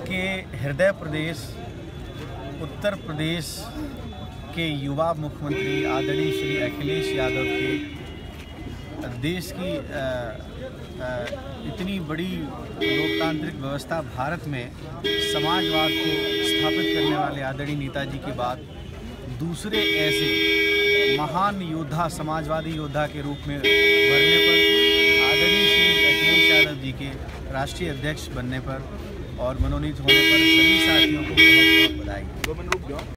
के हृदय प्रदेश उत्तर प्रदेश के युवा मुख्यमंत्री आदरणीय श्री अखिलेश यादव के देश की इतनी बड़ी लोकतांत्रिक व्यवस्था भारत में समाजवाद को स्थापित करने वाले आदरणीय नेताजी के बाद दूसरे ऐसे महान योद्धा, समाजवादी योद्धा के रूप में उभरने पर, आदरणीय श्री अखिलेश यादव जी के राष्ट्रीय अध्यक्ष बनने पर और मनोनीत होने पर सभी साथियों को बहुत बहुत बधाई।